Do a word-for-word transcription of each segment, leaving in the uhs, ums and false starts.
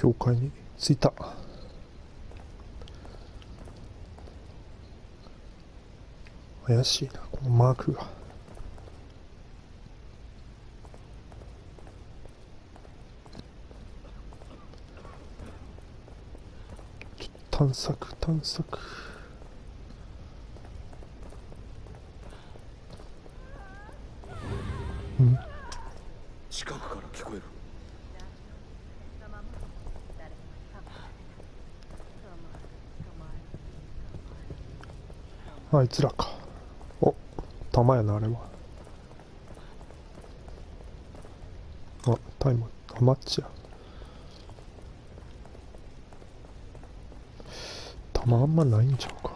教会に着いた。怪しいな、このマークが。ちょっと探索探索。うん、 近くから聞こえる。 あいつらか。お、弾やなあれは。あ、タイムあマッチや。弾あんまないんちゃうか。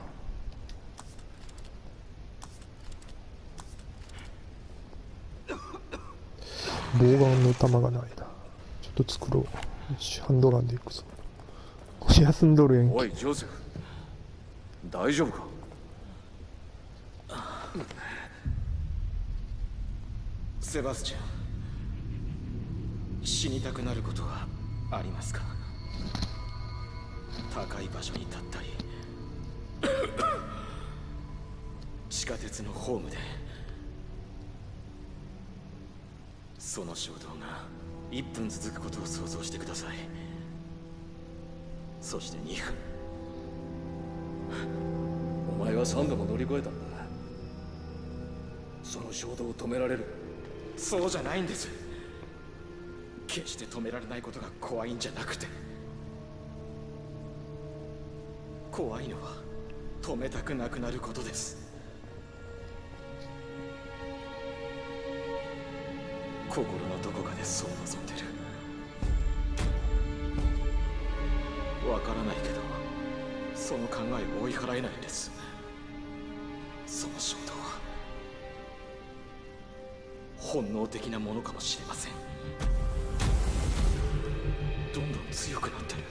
棒ガンの弾がないな。ちょっと作ろう。よし、ハンドガンでいくぞ。休んどるやんけ。 おいジョセフ、大丈夫か。 セバスチャン、死にたくなることはありますか。高い場所に立ったり地下鉄のホームでその衝動がいっぷん続くことを想像してください。そしてにふん。 お前はさんども乗り越えたんだ。その衝動を止められる。 そうじゃないんです。決して止められないことが怖いんじゃなくて、怖いのは止めたくなくなることです。心のどこかでそう望んでる。わからないけど、その考えを追い払えないんです。その衝動は本能的なものかもしれません。どんどん強くなってる。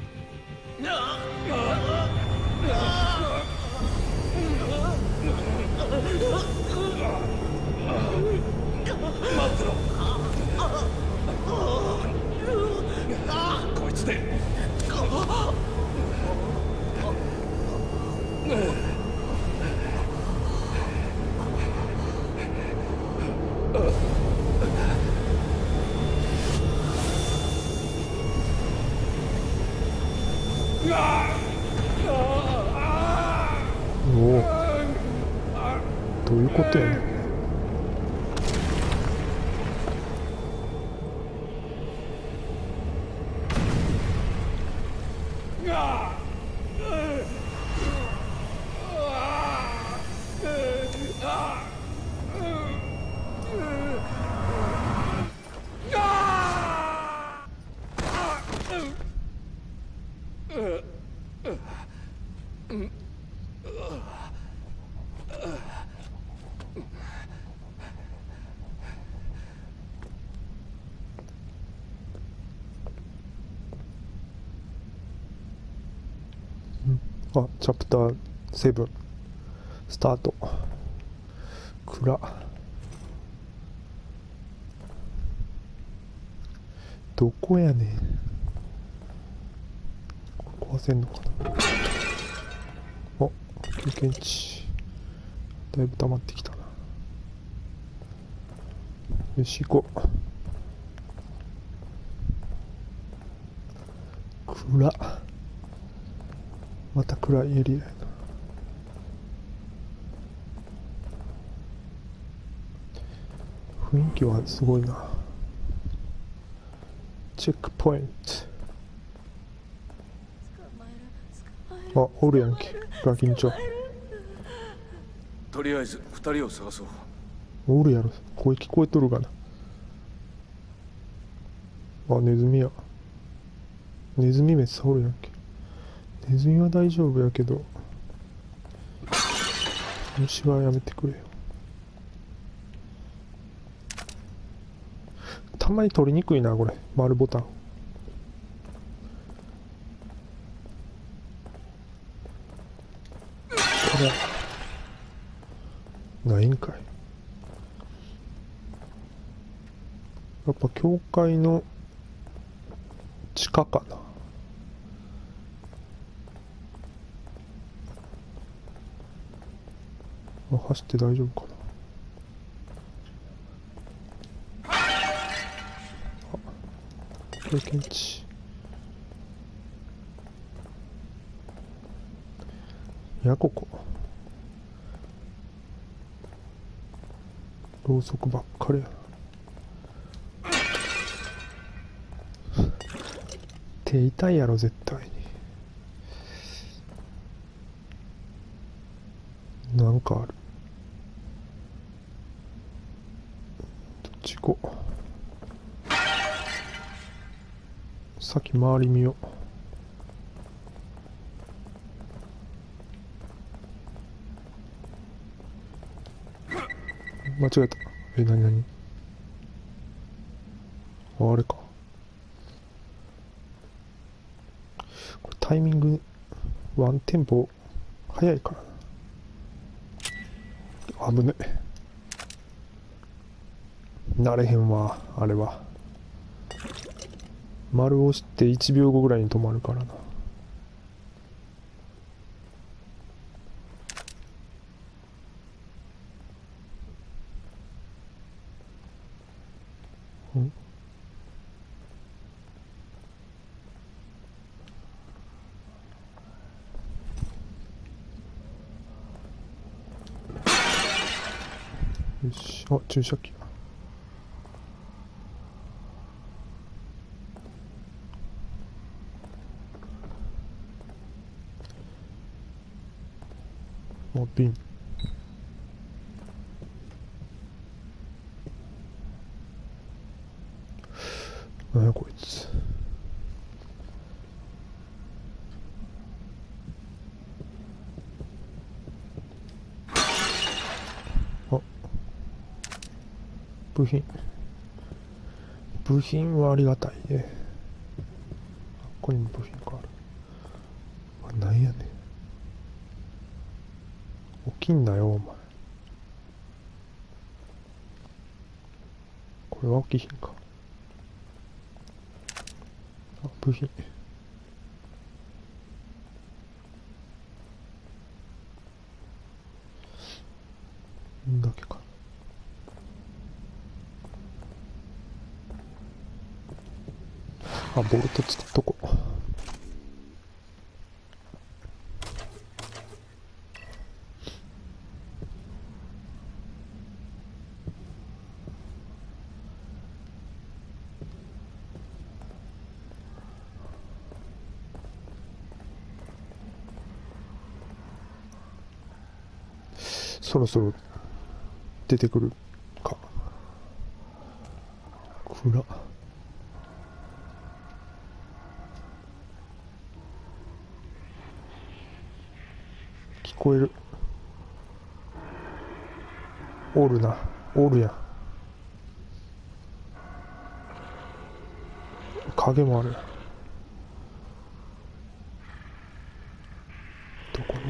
待ってろ。こいつでおお、どういうことやねん。あ、チャプターセブンスタート。暗。どこやねん。これ壊せんのかな。あ、経験値だいぶ溜まってきたな。よし行こう。暗っ。また暗いエリアやな。雰囲気はすごいな。チェックポイント。あ、おるやんけ、ガキンチョ。 とりあえず二人を探そう。 おるやろ、声聞こえとるがな。あ、ネズミや。ネズミめっちゃおるやんけ。ネズミは大丈夫やけど、虫はやめてくれよ。たまに取りにくいなこれ、丸ボタン。これないんかい。やっぱ教会の地下かな。 あ、走って大丈夫かな。あ、経験値。いや、こころうそくばっかりやな。手痛いやろ絶対に。なんかある。どっち行こう。さっき周り見よう。間違えた。え、なになに。あ、あれか。これタイミングワンテンポ早いからな。危ねえ。なれへんわ、あれは。丸押していちびょうごぐらいに止まるからな。ん？よし、あ、注射器。あ、瓶。なんやこいつ。あ、部品。部品はありがたいね。あ、ここにも部品がある。あ、なんやねん。起きんなよ、お前。これは起きひんか。あ、部品。んだけか。あ、ボルト作っとこう。そろそろ出てくるか。暗。聞こえる。おるな。おるやん。影もある。どこに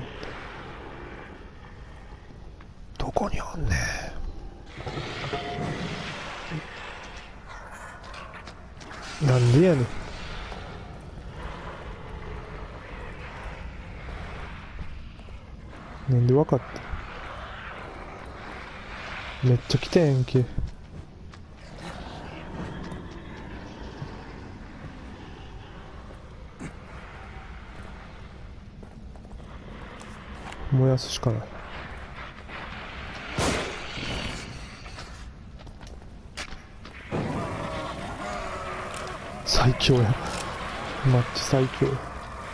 どこにおんねん。なんでやねん。なんでわかった。めっちゃ来てんけ。燃やすしかない。最強や。マッチ最強や。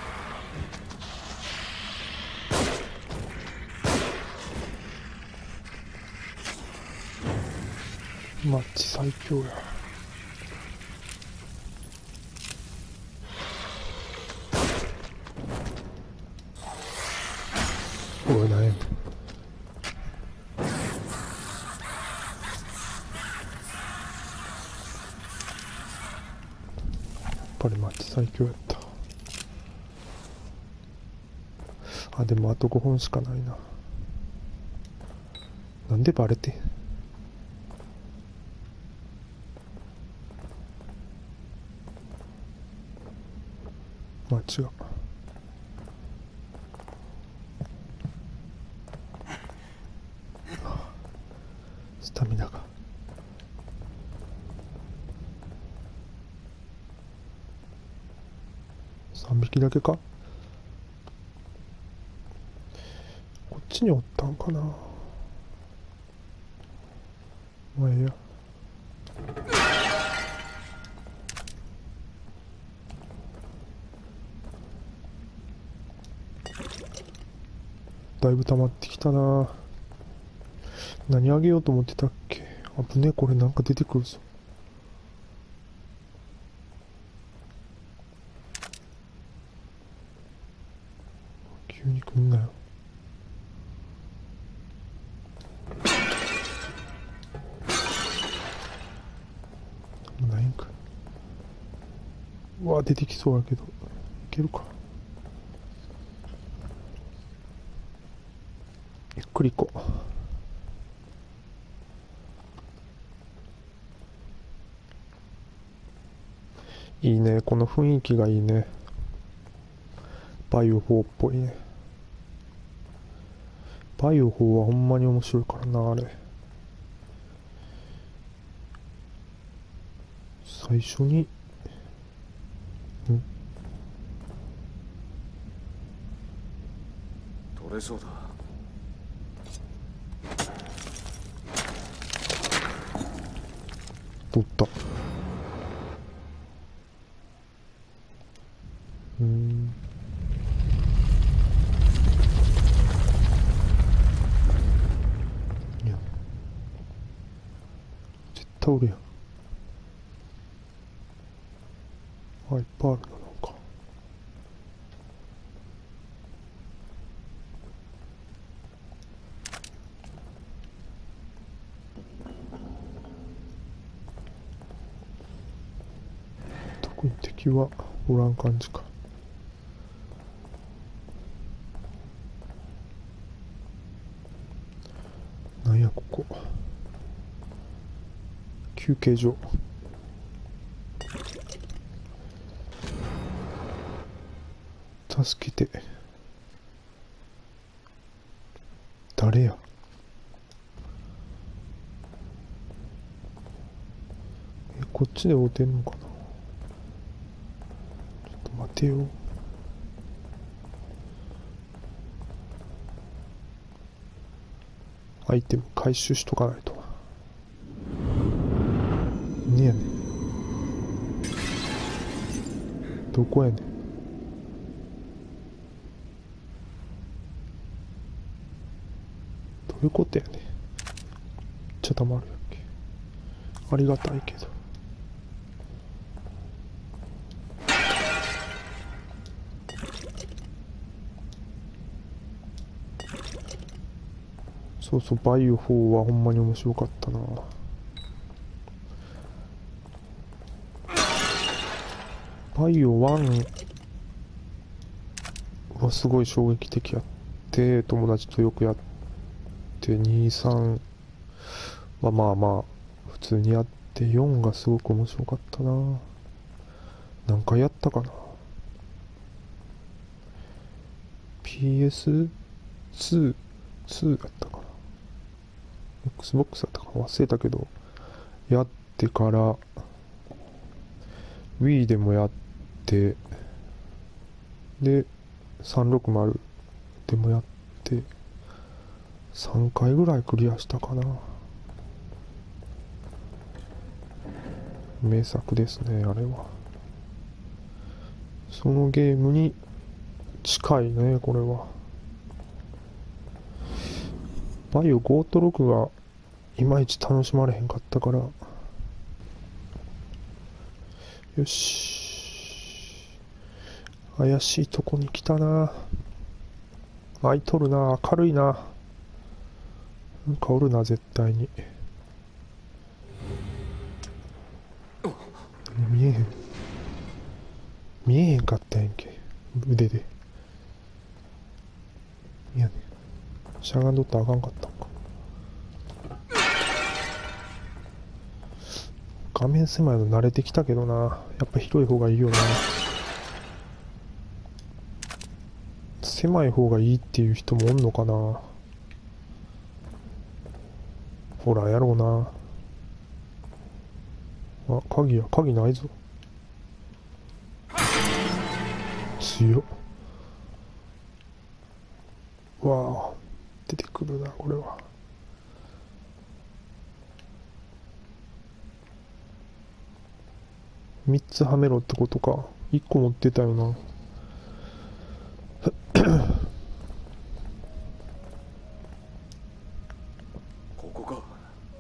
マッチ最強や。おい、なんやねん。やっぱりマッチ最強やった。あ、でもあとごほんしかないな。なんでバレてん。まあ違う。 タミナがさんびきだけか。こっちにおったんかな。まあええや。だいぶ溜まってきたな。何あげようと思ってたっけ。あぶねえ、これなんか出てくるぞ。急に来んなよ。ないんか。うわ、出てきそうやけどいけるか。ゆっくり行こう。いいね、この雰囲気がいいね。バイオフォーっぽいね。バイオフォーはほんまに面白いからな、あれ。最初に、ん取れそうだ。 取った。うーん。いや、絶対おるやん。あ、いっぱいあるな、なんか。特に敵はおらん感じか。なんやここ。休憩所。助けて。誰や。え、こっちで会うてんのかな。ちょっと待てよ。アイテム回収しとかないと。ねやねん。どこやねん。どういうことやねん。めっちゃたまるやんけ。ありがたいけど。そうそう、バイオフォーはほんまに面白かったな。バイオワンはすごい衝撃的やって、友達とよくやって、に、さんはまあまあ普通にやって、よんがすごく面白かったな。何回やったかな。 ピーエスツー ツーやったかな、 Xbox だったかな、忘れたけど、やってから Wii でもやって、でさんびゃくろくじゅうでもやってさんかいぐらいクリアしたかな。名作ですね、あれは。そのゲームに近いね、これは。バイオごとろくがいまいち楽しまれへんかったから。よし。怪しいとこに来たな。開いとるな。明るいな。なんかおるな、絶対に。見えへん。見えへんかったやんけ。腕で。いやね。しゃがんどったらあかんかったんか。画面狭いの慣れてきたけどな。やっぱ広い方がいいよな。狭い方がいいっていう人もおんのかな。 ほらやろうな。あ、鍵や、鍵ないぞ。強っ。わあ、出てくるな、これは。みっつはめろってことか。いっこ持ってたよな。 ここか。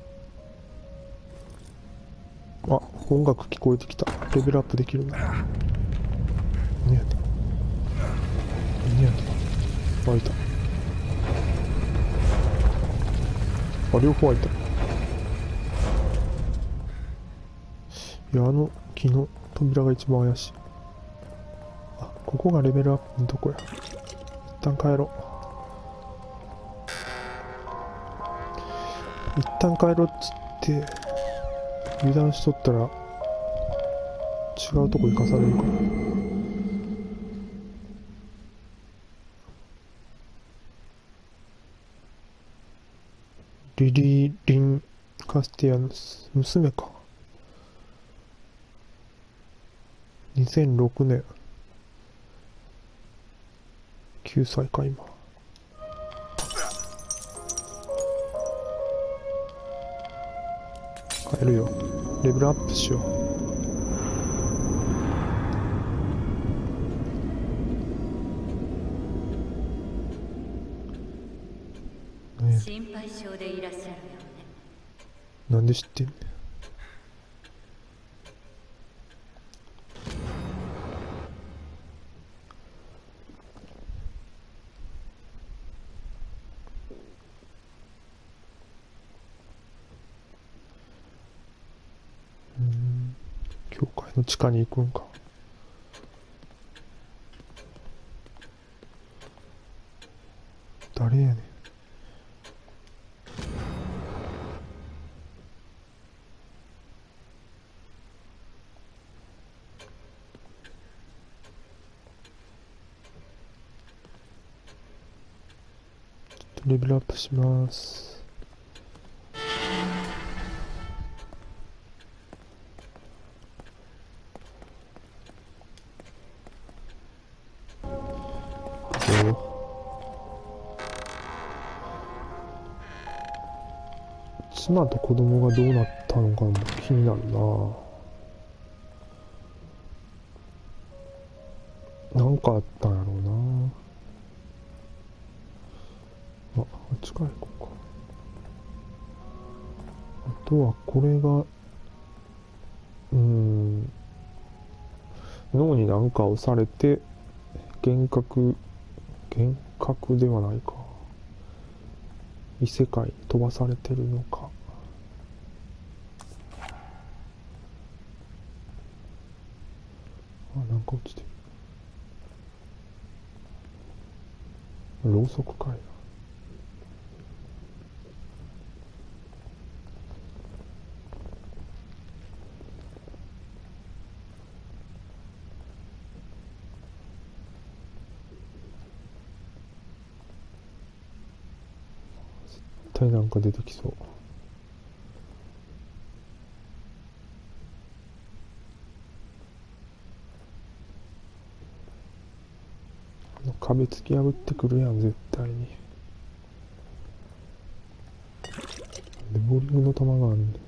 あ、音楽聞こえてきた。レベルアップできるな。何やった何やったあ、いた。あ、両方開いた。いや、あの木の扉が一番怪しい。あ、ここがレベルアップのとこや。一旦帰ろう。一旦帰ろうっつって油断しとったら違うとこ行かされるから。リリー・リン・カスティアノス、娘か。にせんろくねん。きゅうさいか、今。帰るよ。レベルアップしよう。ね心配性でいらっしゃるよね。 なんで知ってんねん。うーん、教会の地下に行くんか。誰やねん。レベルアップします。妻と子供がどうなったのかも気になるな。なんかあったんやろうな。あ、あっちから行こうか。あとはこれが、うーん、脳に何か押されて幻覚、幻覚ではないか。異世界に飛ばされてるのか。あ、なんか落ちてる。ろうそくかいな。絶対なんか出てきそう。あの壁突き破ってくるやん、絶対に。でボリュームの玉があるんで。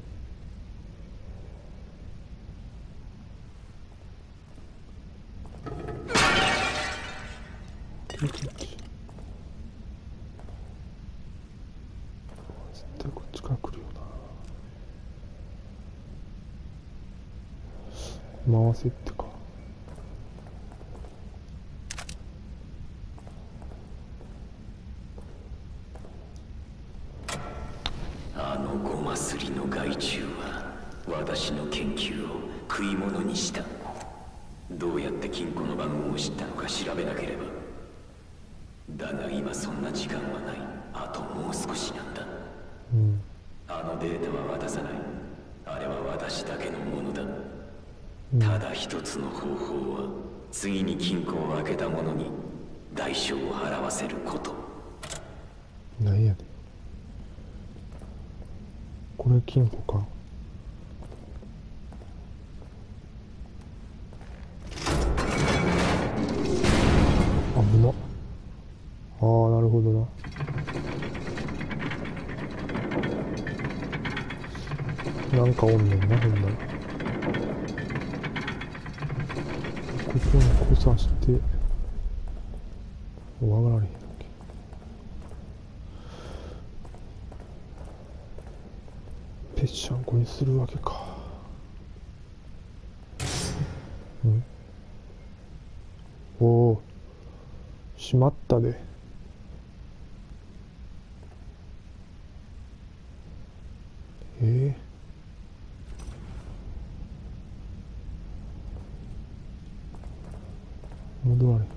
絶対こっちから来るよな。回せってか。 あのゴマすりの害虫は私の研究を食い物にした。どうやって金庫の番号を知ったのか調べなければ。だが今そんな時間はない。あともう少しなんだ。 うん。 あのデータは渡さない。あれは私だけのものだ。 うん、 ただ一つの方法は次に金庫を開けた者に代償を払わせること。 なんやねん。 これ金庫か。危な。ああ、なるほどな。なんかおんねんな、ほんなら。ここに来さして、上がられへんやんけ。ぺっしゃんこにするわけか。んおお、しまったで。ええ戻られ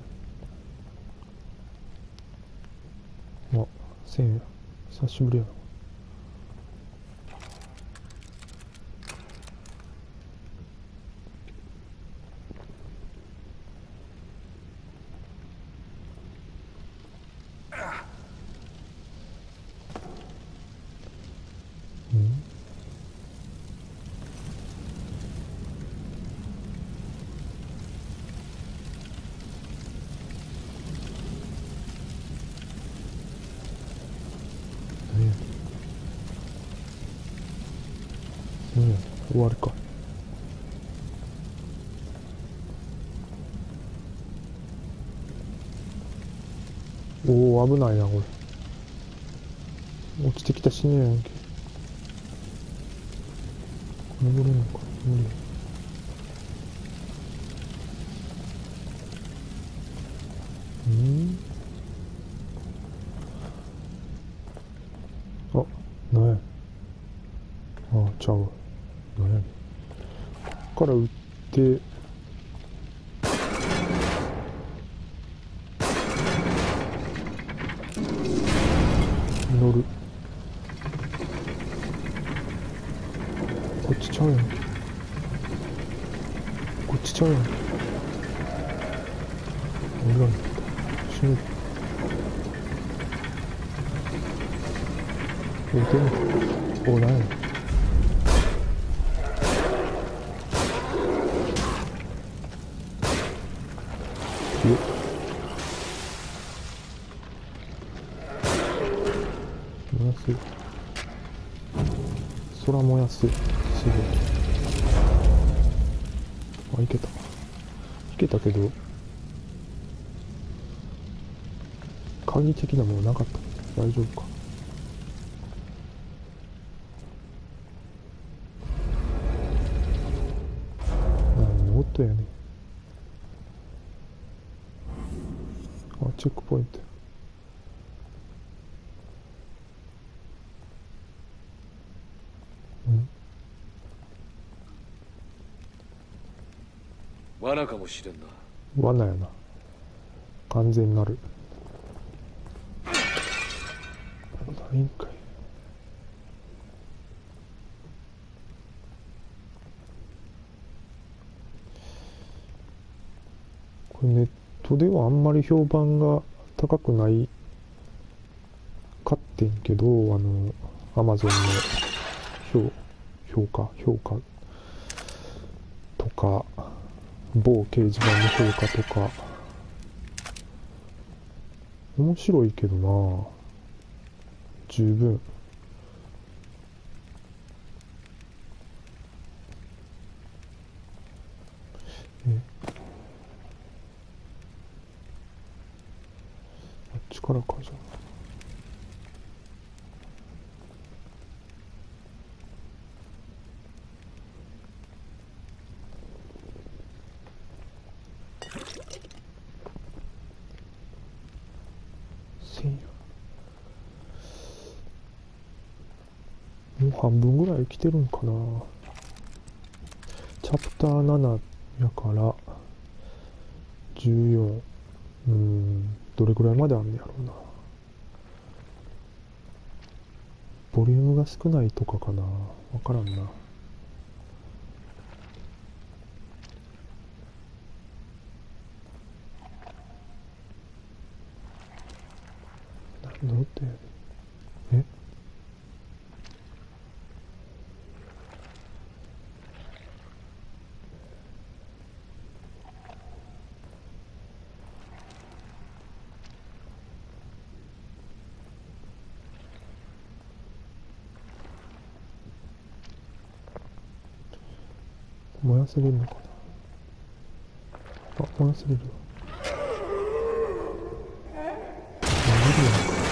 へん。あ、せんや。久しぶりやな。うん何や何や終わりか。おお、危ないな、これ。落ちてきた死ねやんけ。登れんのか無理。うんあ、なんや。あ、ちゃうわ。なんやねん。こっから撃って、乗る。こっちちゃうやんけ。こっちちゃうやんけ。俺らに死ぬ。撃てんの。お、なんやねん。よっ。燃やす。空燃やす。すぐ。あ、いけた。いけたけど、鍵的なものなかった。大丈夫か。何の音やねん。あ、チェックポイント。うん罠かもしれんな。 罠やな。完全なる。ないんかい。これネットではあんまり評判が高くないかってんけど、あの、アマゾンの評、評価、評価とか、某掲示板の評価とか、面白いけどな、十分。え、あっちからかじゃあ。せんや。もう半分ぐらい来てるんかな。チャプターななやからじゅうよん。うーん、どれぐらいまであんねやろうな。ボリュームが少ないとかかな。わからんな。何の音やねん。え燃やせれるのかな。あ、燃やせれるわ。燃えるのか。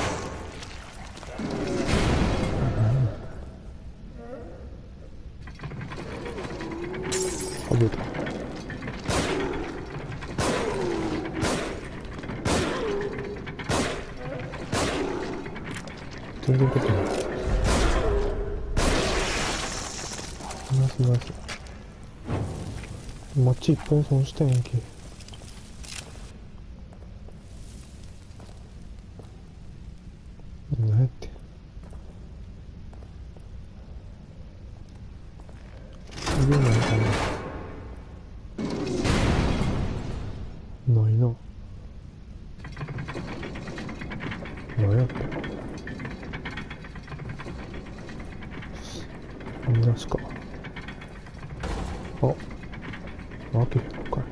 あ、出た。全然ことない。ナイスナイス。マッチ一本損したやんけ。何やって。上ないかな。ないな。何やった。みなしか。あ、開けへんのかい。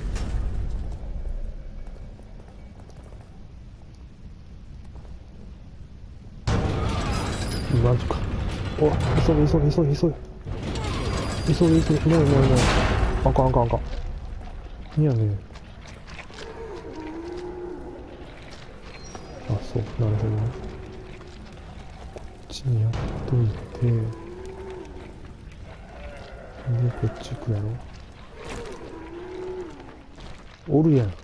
マジか。お、急げ急げ急げ急げ。急げ急げ。もうもうもう。あかんあかんあかん。いやね。あ、そう。なるほどね。こっちにやっといて。で、こっち行くやろ。おるやん。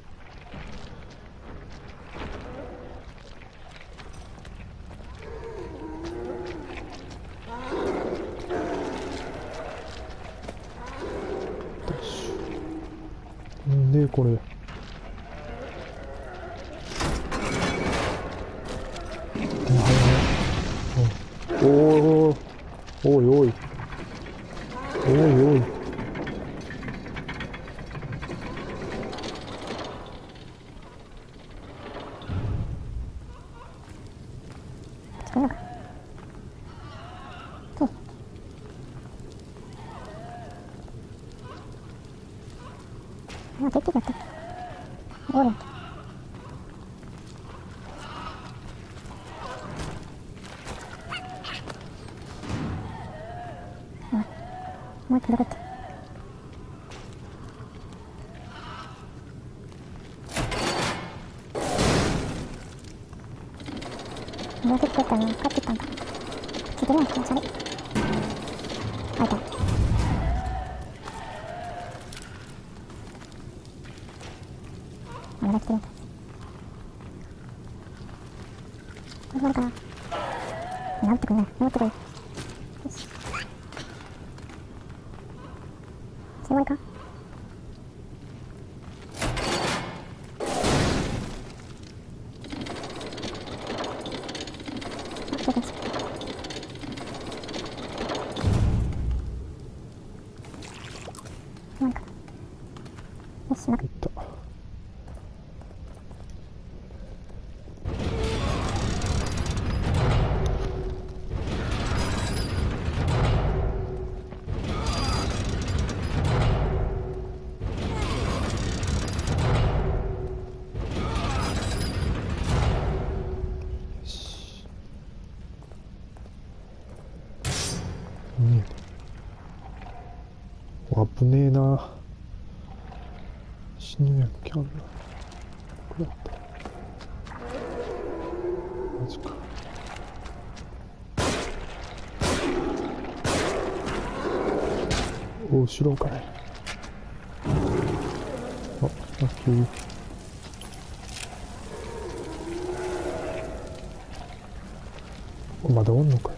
んで、これ。おおおいおいおいおい。 あ、出てきた。おる。あ、もう一個残った。もう出てきたね。帰ってきたんだ。口出ない気持ち悪い。あいた。まだ来てる。始まるかな。なんてくれ、なんてくれ。よし。強いか。あ、来てる。なんか。よし、なんか。 いった。ねえ。危ねえな。死ぬやんけ、あんな。これやった。マジか。お、後ろかい。あ、ラッキー。まだおんのかい。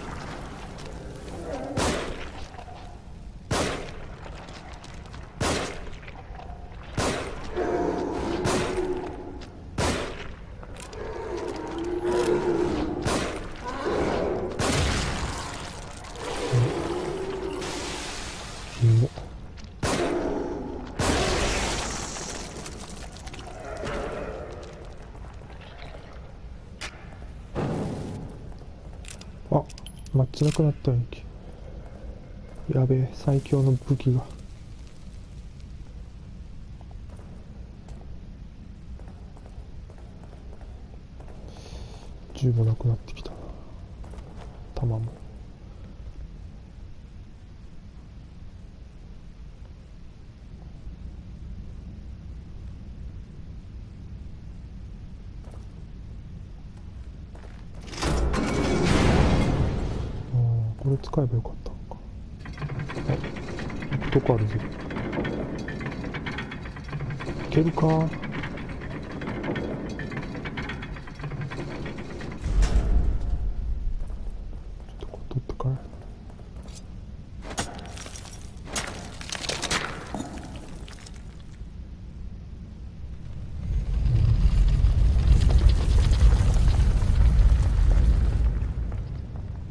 あ、マッチなくなったやんけ。やべえ、最強の武器が。銃もなくなってきたな。弾も。 これ使えばよかったのか。あ、どこあるぞ。いけるか。ちょっとこれ取ってから。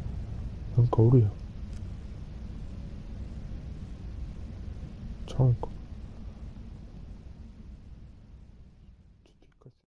なんかおるやん。ちゃうんか。